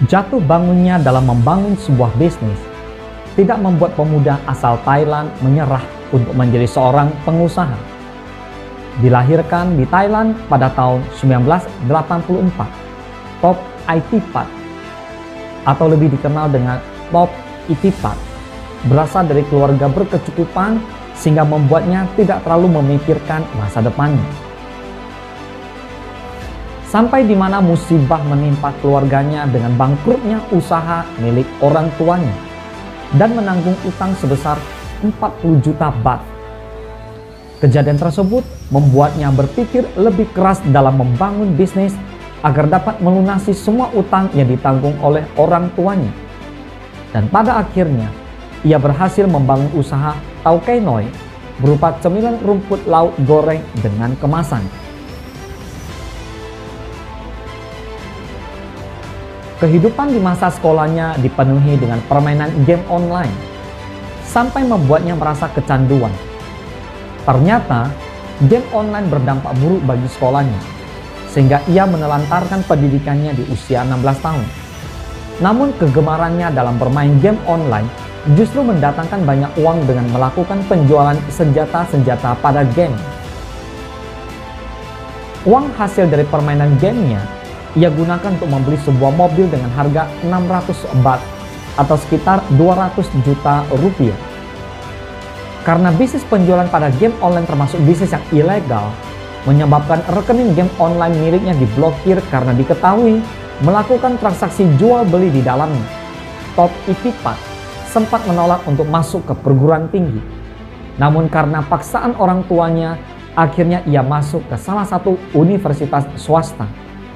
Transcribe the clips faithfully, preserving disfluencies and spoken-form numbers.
Jatuh bangunnya dalam membangun sebuah bisnis tidak membuat pemuda asal Thailand menyerah untuk menjadi seorang pengusaha. Dilahirkan di Thailand pada tahun sembilan belas delapan puluh empat, Thop Itipat atau lebih dikenal dengan Thop Itipat berasal dari keluarga berkecukupan sehingga membuatnya tidak terlalu memikirkan masa depannya. Sampai di mana musibah menimpa keluarganya dengan bangkrutnya usaha milik orang tuanya dan menanggung utang sebesar empat puluh juta baht. Kejadian tersebut membuatnya berpikir lebih keras dalam membangun bisnis agar dapat melunasi semua utang yang ditanggung oleh orang tuanya. Dan pada akhirnya, ia berhasil membangun usaha Tau Kay Noi berupa cemilan rumput laut goreng dengan kemasan. Kehidupan di masa sekolahnya dipenuhi dengan permainan game online, sampai membuatnya merasa kecanduan. Ternyata, game online berdampak buruk bagi sekolahnya, sehingga ia menelantarkan pendidikannya di usia enam belas tahun. Namun kegemarannya dalam bermain game online justru mendatangkan banyak uang dengan melakukan penjualan senjata-senjata pada game. Uang hasil dari permainan gamenya ia gunakan untuk membeli sebuah mobil dengan harga enam ratus baht atau sekitar dua ratus juta rupiah. Karena bisnis penjualan pada game online termasuk bisnis yang ilegal, menyebabkan rekening game online miliknya diblokir karena diketahui melakukan transaksi jual beli di dalamnya. Thop Itipat sempat menolak untuk masuk ke perguruan tinggi. Namun karena paksaan orang tuanya, akhirnya ia masuk ke salah satu universitas swasta.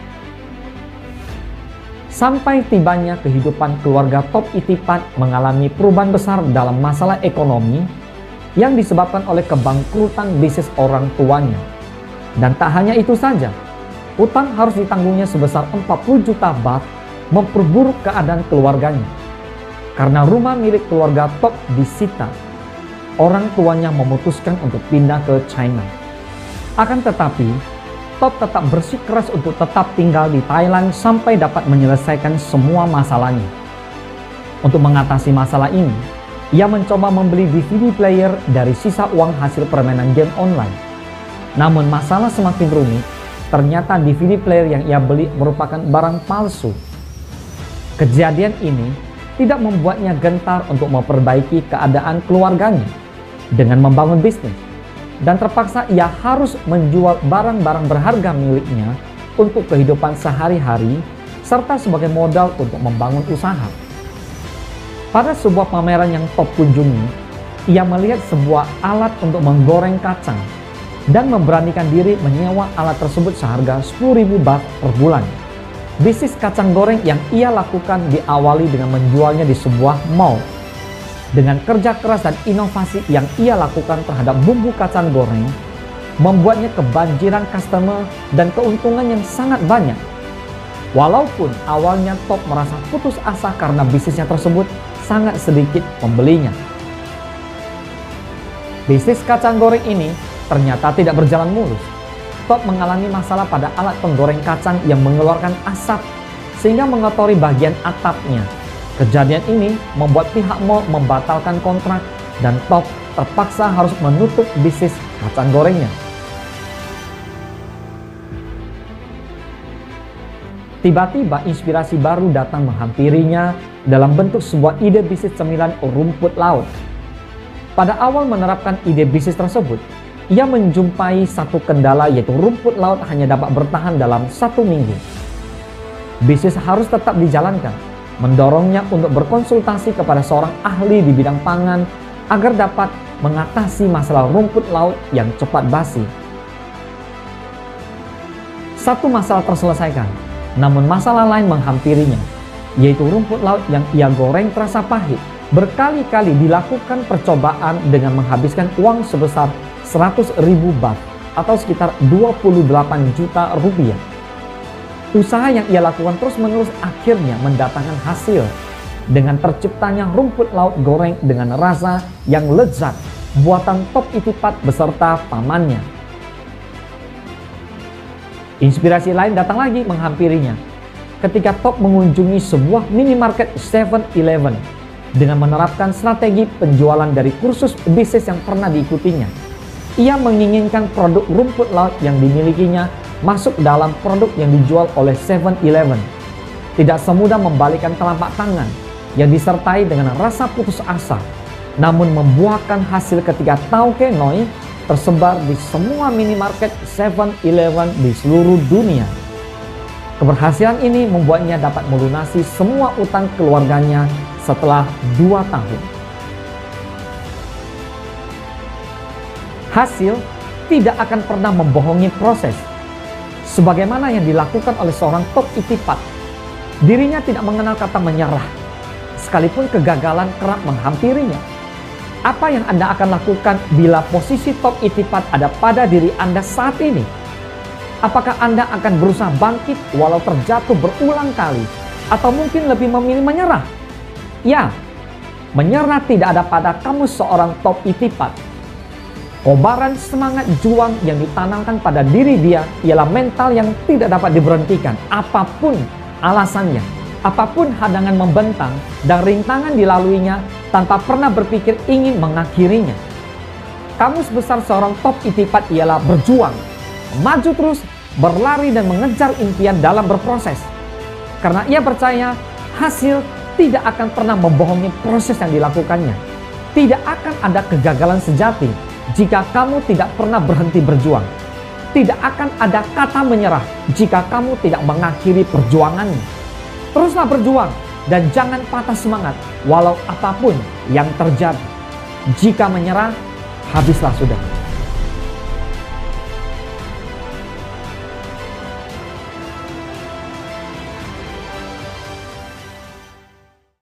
Sampai tibanya kehidupan keluarga Thop Itipat mengalami perubahan besar dalam masalah ekonomi yang disebabkan oleh kebangkrutan bisnis orang tuanya. Dan tak hanya itu saja, utang harus ditanggungnya sebesar empat puluh juta baht memperburuk keadaan keluarganya. Karena rumah milik keluarga Thop disita, orang tuanya memutuskan untuk pindah ke China. Akan tetapi, Thop tetap bersikeras untuk tetap tinggal di Thailand sampai dapat menyelesaikan semua masalahnya. Untuk mengatasi masalah ini, ia mencoba membeli D V D player dari sisa uang hasil permainan game online. Namun masalah semakin rumit, ternyata D V D player yang ia beli merupakan barang palsu. Kejadian ini tidak membuatnya gentar untuk memperbaiki keadaan keluarganya dengan membangun bisnis. Dan terpaksa ia harus menjual barang-barang berharga miliknya untuk kehidupan sehari-hari serta sebagai modal untuk membangun usaha. Pada sebuah pameran yang Thop kunjungi, ia melihat sebuah alat untuk menggoreng kacang dan memberanikan diri menyewa alat tersebut seharga sepuluh ribu baht per bulan. Bisnis kacang goreng yang ia lakukan diawali dengan menjualnya di sebuah mall. Dengan kerja keras dan inovasi yang ia lakukan terhadap bumbu kacang goreng, membuatnya kebanjiran customer dan keuntungan yang sangat banyak. Walaupun awalnya Thop merasa putus asa karena bisnisnya tersebut sangat sedikit pembelinya. Bisnis kacang goreng ini ternyata tidak berjalan mulus. Thop mengalami masalah pada alat penggoreng kacang yang mengeluarkan asap sehingga mengotori bagian atapnya. Kejadian ini membuat pihak mall membatalkan kontrak dan Thop terpaksa harus menutup bisnis kacang gorengnya. Tiba-tiba inspirasi baru datang menghampirinya dalam bentuk sebuah ide bisnis cemilan rumput laut. Pada awal menerapkan ide bisnis tersebut, ia menjumpai satu kendala, yaitu rumput laut hanya dapat bertahan dalam satu minggu. Bisnis harus tetap dijalankan, mendorongnya untuk berkonsultasi kepada seorang ahli di bidang pangan agar dapat mengatasi masalah rumput laut yang cepat basi. Satu masalah terselesaikan, namun masalah lain menghampirinya, yaitu rumput laut yang ia goreng terasa pahit. Berkali-kali dilakukan percobaan dengan menghabiskan uang sebesar seratus ribu baht atau sekitar dua puluh delapan juta rupiah. Usaha yang ia lakukan terus-menerus akhirnya mendatangkan hasil dengan terciptanya rumput laut goreng dengan rasa yang lezat buatan Thop Itipat beserta pamannya. Inspirasi lain datang lagi menghampirinya, ketika Top mengunjungi sebuah minimarket seven eleven dengan menerapkan strategi penjualan dari kursus bisnis yang pernah diikutinya. Ia menginginkan produk rumput laut yang dimilikinya masuk dalam produk yang dijual oleh seven eleven. Tidak semudah membalikan telapak tangan yang disertai dengan rasa putus asa, namun membuahkan hasil ketika Tauke Noi tersebar di semua minimarket seven eleven di seluruh dunia. Keberhasilan ini membuatnya dapat melunasi semua utang keluarganya setelah dua tahun. Hasil tidak akan pernah membohongi proses. Sebagaimana yang dilakukan oleh seorang top itipat, dirinya tidak mengenal kata menyerah, sekalipun kegagalan kerap menghampirinya. Apa yang Anda akan lakukan bila posisi top itipat ada pada diri Anda saat ini? Apakah Anda akan berusaha bangkit walau terjatuh berulang kali, atau mungkin lebih memilih menyerah? Ya, menyerah tidak ada pada kamu seorang top itipat. Kobaran semangat juang yang ditanamkan pada diri dia ialah mental yang tidak dapat diberhentikan apapun alasannya, apapun hadangan membentang dan rintangan dilaluinya tanpa pernah berpikir ingin mengakhirinya. Kamus besar seorang top itipat ialah berjuang, maju terus, berlari dan mengejar impian dalam berproses. Karena ia percaya hasil tidak akan pernah membohongi proses yang dilakukannya. Tidak akan ada kegagalan sejati jika kamu tidak pernah berhenti berjuang. Tidak akan ada kata menyerah jika kamu tidak mengakhiri perjuangannya. Teruslah berjuang dan jangan patah semangat walau apapun yang terjadi. Jika menyerah, habislah sudah.